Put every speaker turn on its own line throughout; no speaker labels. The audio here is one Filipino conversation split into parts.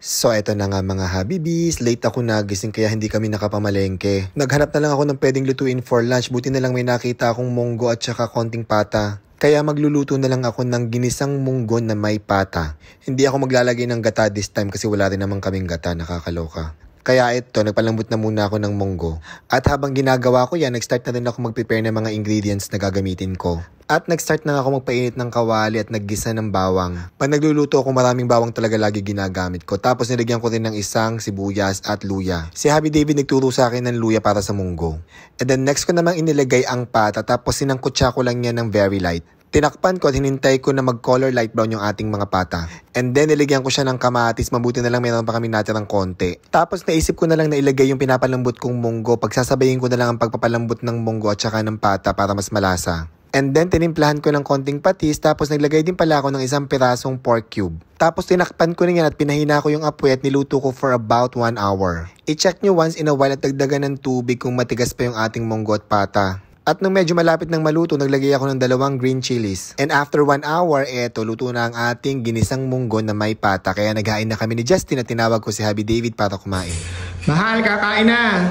So eto na nga mga habibis, late ako nagising kaya hindi kami nakapamalengke. Naghanap na lang ako ng pwedeng lutuin for lunch, buti na lang may nakita akong munggo at saka konting pata. Kaya magluluto na lang ako ng ginisang munggo na may pata. Hindi ako maglalagay ng gata this time kasi wala rin naman kaming gata, nakakaloka. Kaya ito, nagpalambot na muna ako ng munggo. At habang ginagawa ko yan, nag-start na rin ako mag-prepare ng mga ingredients na gagamitin ko. At nag-start na ako magpainit ng kawali at naggisa ng bawang. Pag nagluluto ako, maraming bawang talaga lagi ginagamit ko. Tapos nilagyan ko rin ng isang sibuyas at luya. Si Happy David nagturo sa akin ng luya para sa munggo. And then next ko namang inilagay ang pata tapos sinangkutsa ko lang yan ng very light. Tinakpan ko at hinintay ko na mag-color light brown yung ating mga pata. And then niligyan ko siya ng kamatis, mabuti na lang meron pa kami natirang konti. Tapos naisip ko na lang na ilagay yung pinapalambot kong munggo, pagsasabayin ko na lang ang pagpapalambot ng munggo at saka ng pata para mas malasa. And then tinimplahan ko ng konting patis, tapos naglagay din pala ako ng isang pirasong pork cube. Tapos tinakpan ko na yan at pinahina ko yung apoy at niluto ko for about 1 hour. I-check nyo once in a while at dagdagan ng tubig kung matigas pa yung ating munggo at pata. At nung medyo malapit ng maluto, naglagay ako ng 2 green chilies. And after 1 hour, eto, luto na ang ating ginisang munggo na may pata. Kaya naghain na kami ni Justin at tinawag ko si Happy David para kumain.
Mahal, kakain na!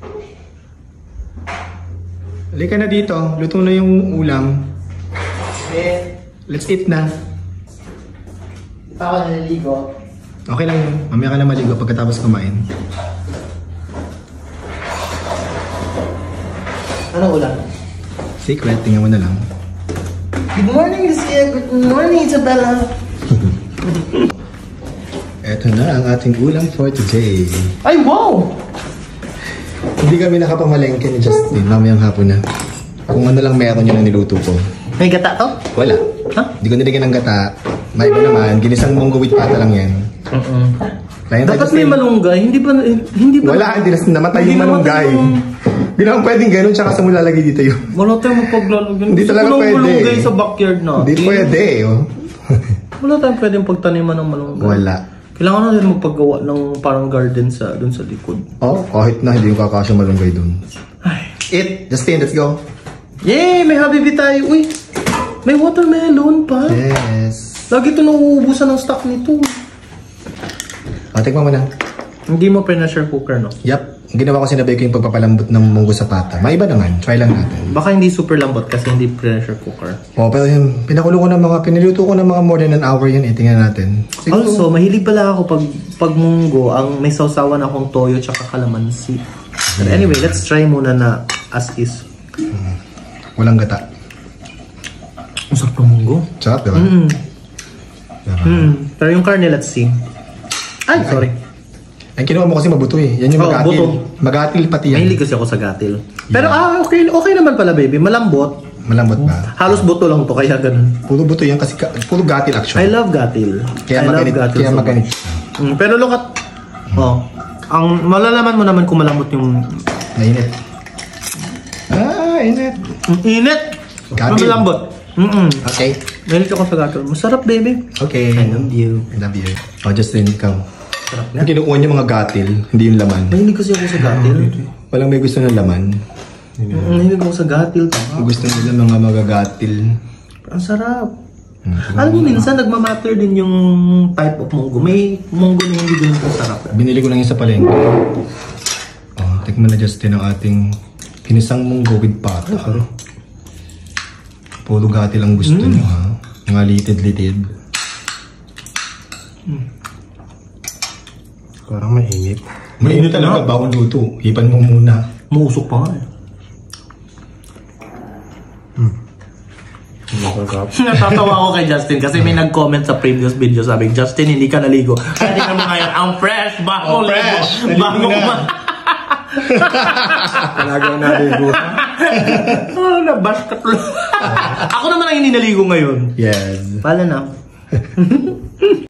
Halika na dito, luto na yung ulam. Let's eat na.
Pa ako naliligo.
Okay lang yun, mamaya ka na maligo pagkatapos kumain.
Ano ulam?
Secret, tingnan mo na lang.
Good morning, Lucia. Good morning, Isabella.
Eto na ang ating ulam for today.
Ay, wow!
Hindi kami nakapamalengke ni Justin, mamayang hapon na. Kung ano lang meron yun ang niluto ko.
May gata to?
Wala.
Ha?
Hindi ko nilagyan ng gata. May iba naman, ginisang munggo with pata lang yan.
Dapat may malunggay, hindi ba?
Wala, hindi na namatay yung malunggay. Hindi naman pwedeng ganun, tsaka sa mula lagay dito yung...
Wala tayong magpaglalagyan.
Hindi talaga pwede.
Malunggay sa backyard na.
Hindi pwede, oh.
Wala tayong pwedeng pagtaniman ng malunggay.
Wala.
Kailangan natin magpagawa ng parang garden dun sa likod.
Oh, kahit na hindi yung kakasya malunggay dun.
Ay.
Eat! Justin, let's go!
Yay! May habibi tayo. Uy! May watermelon pa.
Yes!
Lagi ito nauubusan ng stock nito.
Tikman mo na.
Hindi mo pressure cooker, no?
Yup. Ginawa ko sinabi ko yung pagpapalambot ng munggo sa pata. May iba naman. Try lang natin.
Baka hindi super lambot kasi hindi pressure cooker.
Oh, pero yun, piniluto ko ng mga more than an hour yun. Tingnan natin. Siguro,
Also, mahilig pala ako pag munggo, ang may sausawan akong toyo tsaka kalamansi. But anyway, let's try muna na as is.
Walang gata.
Ang sarap ng munggo.
Sarap, diba?
Pero yung karne, let's see. Ay, sorry.
Ang kinuha mo kasi mabuto eh. Yan yung magatil.
buto.
Magatil pati yan.
Mahilig kasi ako sa gatil. Pero okay naman pala, baby. Malambot.
Malambot ba?
Halos buto lang to, kaya ganun.
Puro buto yan kasi puro gatil
I
actually.
love gatil.
Kaya maganit. Kaya
so
maganit.
pero look at... Oh. Ang malalaman mo naman kung malambot yung...
Mainit. Init.
Init!
Gatil.
Malambot.
Okay.
Mahilig ako sa gatil. Masarap, baby.
Okay.
I love you.
I love you. Oh, Justin, ikaw.
Sarap na.
Ang kinukuha niya mga gatil, hindi yung laman.
Mahilig kasi ako sa gatil.
Walang may gusto ng laman.
Mahilig ako sa gatil.
Gusto nila mga magagatil.
Ang sarap. Alam mo, minsan nagmamatter din yung type of munggo. May munggo na hindi ganun sarap.
Binili ko lang yung sa palengke. Oh, tikman na Justin ang ating kinisang munggo with pata. Puro gatil ang gusto niyo ha. Mga litid-litid.
Parang mainit.
Mainit talaga, bawal luto. Hipan mo muna.
Muusok pa nga eh. Natatawa ako kay Justin kasi may nag-comment sa previous video, sabi, Justin, hindi ka naligo. Kaya tingnan mo ngayon, ang fresh, bago
fresh.
Bago
Talagang naligo.
Nabash ka tuloy. Ako naman ang hindi naligo ngayon.
Yes.
Pala na.